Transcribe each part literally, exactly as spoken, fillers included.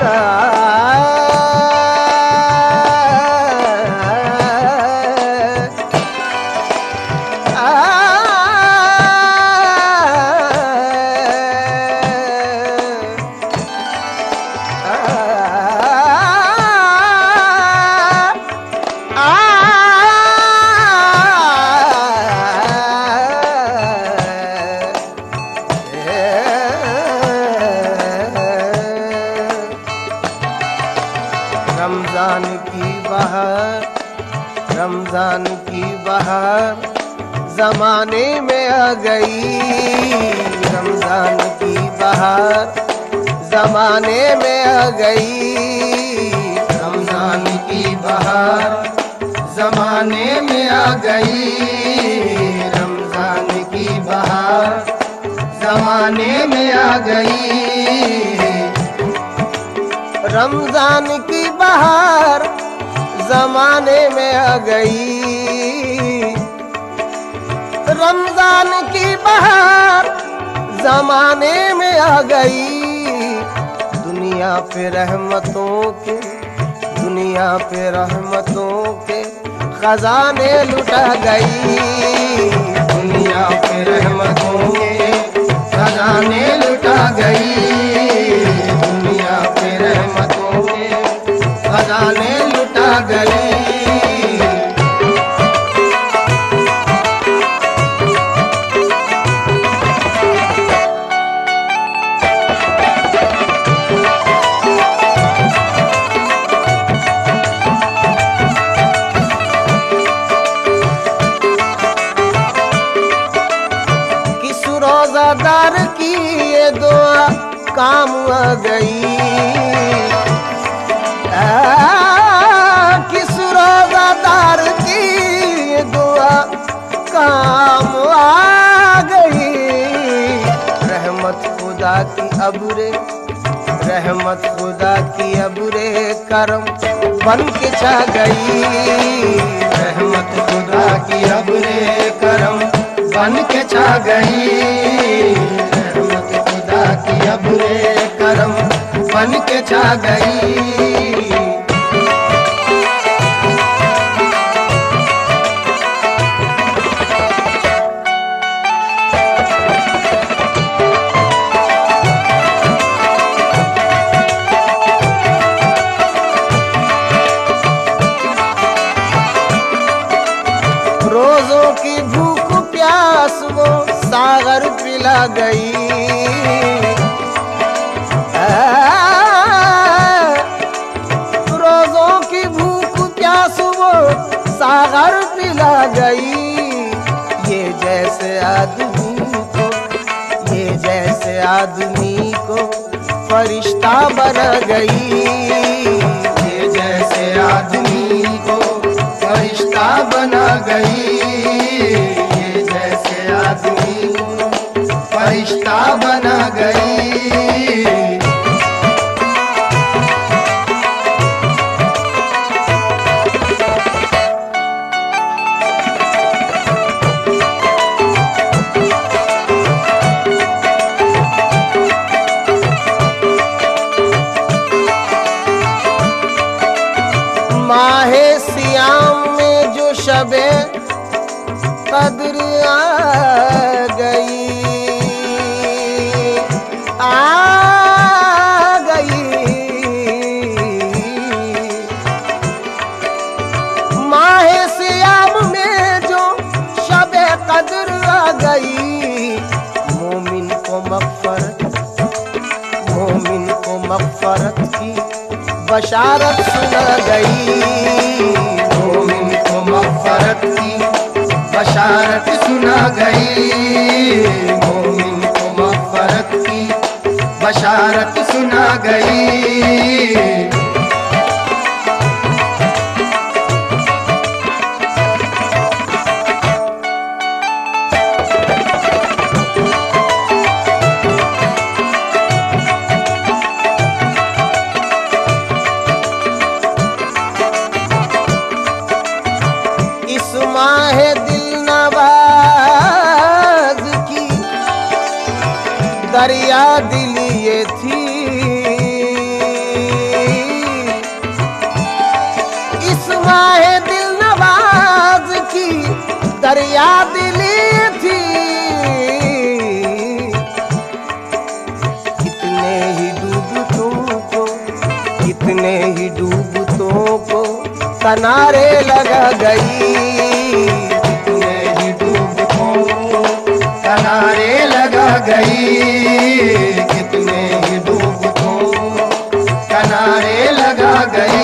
रमजान की बहार, रमजान की बहार जमाने में आ गई। रमजान की बहार जमाने में आ गई। रमजान की बहार जमाने में आ गई। रमजान की बहार जमाने में आ गई। रमजान की बहार जमाने में आ गई। रमजान की बहार जमाने में आ गई। दुनिया पे रहमतों के, दुनिया पे रहमतों के खजाने लुटा गई। दुनिया पे रहमतों के खजाने लुटा गई। दुनिया पे रहमतों के खजाने लुटा गई। किस रोज़ादार की ये दुआ काम आ गई। किस रोज़ादार की ये दुआ काम आ गई। रहमत खुदा की अबुरे, रहमत खुदा की अबुरे करम बन के छा गई। रहमत खुदा की अबुरे करम बन के छा गई। रहमत खुदा की अबुरे करम बन के छा गई। रोजों की भूख प्यास वो सागर पिला गई। रोजों की भूख प्यास वो सागर पिला गई। ये जैसे आदमी को, ये जैसे आदमी को फरिश्ता बना गई। ये जैसे आदमी को फरिश्ता बना गई। ये जैसे आदमी को फरिश्ता बना गई। माहे सियाम में जो शबे कद्र आ गई, आ गई। माहे सियाम में जो शबे कद्र आ गई। मोमिन को मग़फ़रत, मोमिन को मग़फ़रत की बशारत सुना गई। मोमिन को मग़फ़रत की बशारत सुना गई। मोमिन को मग़फ़रत की बशारत सुना गई। माहे दिल नवाज की दरिया दिल ये थी। कितने ही डूबतों को किनारे लगा गई, कितने ही डूबतों को किनारे लगा गई, कितने ही डूबतों को किनारे लगा गई।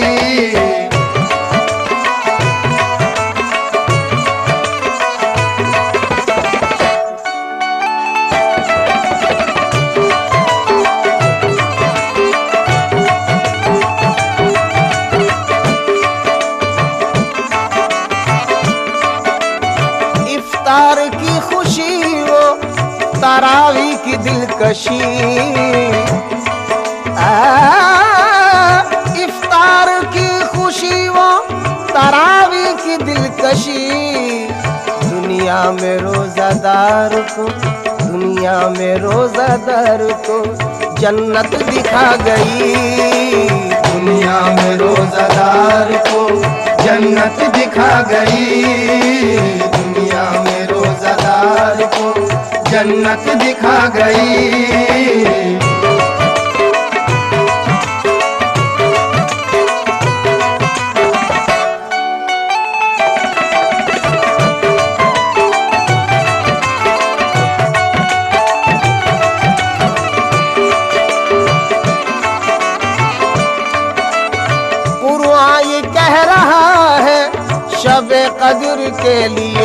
इफ्तार की खुशी वो तरावी की दिलकशी, आ, इफ्तार की खुशी वो तरावी की दिलकशी, दुनिया में रोजादार को, दुनिया में रोजादार को जन्नत दिखा गई, दुनिया में रोजादार को जन्नत दिखा गई, दुनिया में रोजादार को जन्नत दिखा गई। कुरान ये कह रहा है शब-ए कद्र के लिए,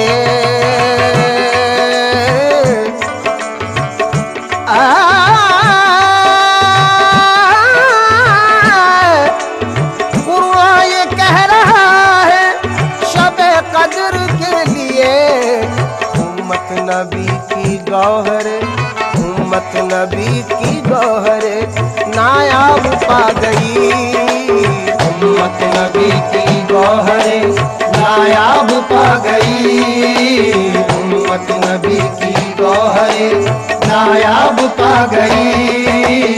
कुरान ये कह रहा है शब-ए कद्र के लिए, उम्मत नबी की गौहरे, उम्मत नबी की गौहरे नायाब पा गई, उम्मत नबी की गौहरे नायाब पा गई, उम्मत नबी की गौहरे नायाब पा गई।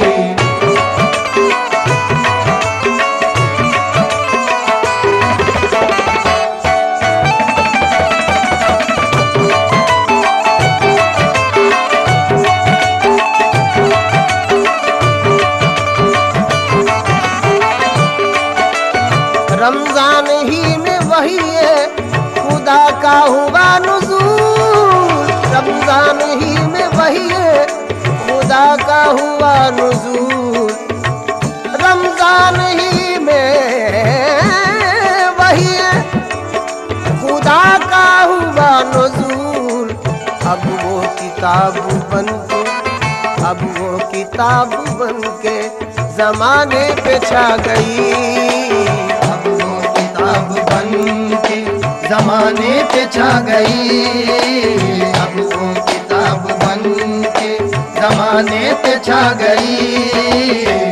रमजान ही में वही है खुदा का हुआ नुज़ूल, रमजान ही में वही है खुदा का हुआ नुज़ूल, रमजान ही में वही है खुदा का हुआ नुज़ूल। अब वो किताब बन के, अब वो किताब बन के जमाने पे छा गई, अब वो किताब बन के जमाने पे छा गई, अब वो किताब बन के जमाने पे छा गई।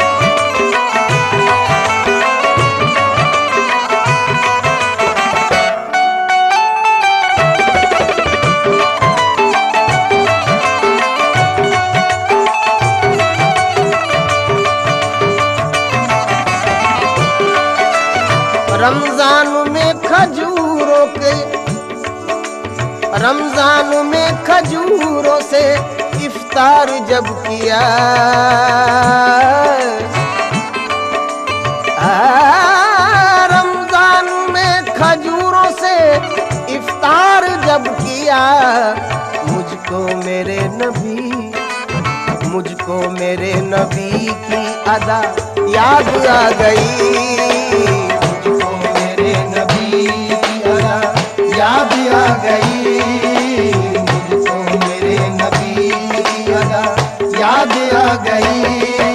रमजान में खजूरों के, रमजान में खजूरों से इफ्तार जब किया, आ, रमजान में खजूरों से इफ्तार जब किया, मुझको मेरे नबी, मुझको मेरे नबी की अदा याद आ गई, याद आ गई, मुझको मेरे नबी की अदा याद आ गई।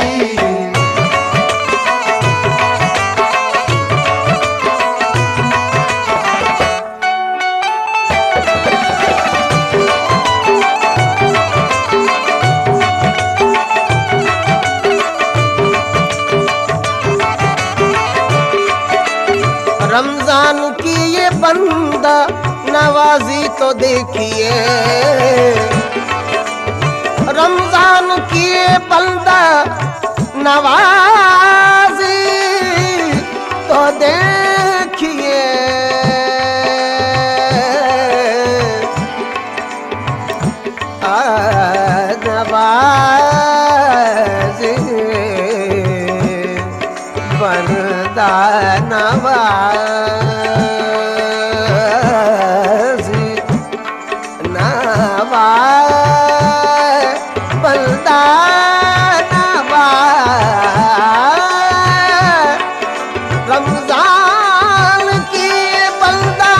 रमजान की ये बंदा नवाजी तो देखिए, रमजान की ये बंदा नवाजी तो देखिए, नवाजी बंदा नवाज नवाज बंदा नवाज रमजान की बंदा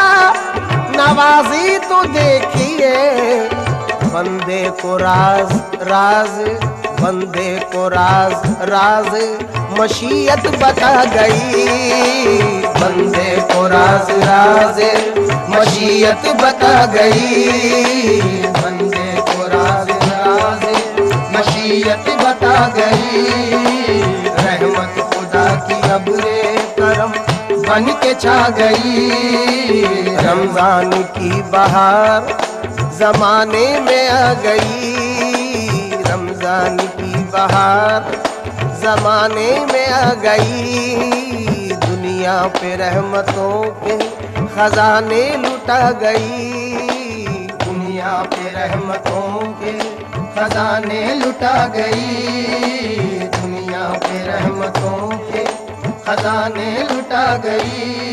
नवाजी तो देखिए बंदे को राज राज बंदे को राज राज मशीयत बता गई बंदे को राज राज मशीयत बता गई बंदे को राज राज मशीयत बता गई रहमत खुदा की अब्रे करम बन के छा गई रमजान की बहार जमाने में आ गई रमजान की बहार जमाने में आ गई दुनिया पे रहमतों के खजाने लुटा गई दुनिया पे रहमतों के खजाने लुटा गई दुनिया पे रहमतों के खजाने लुटा गई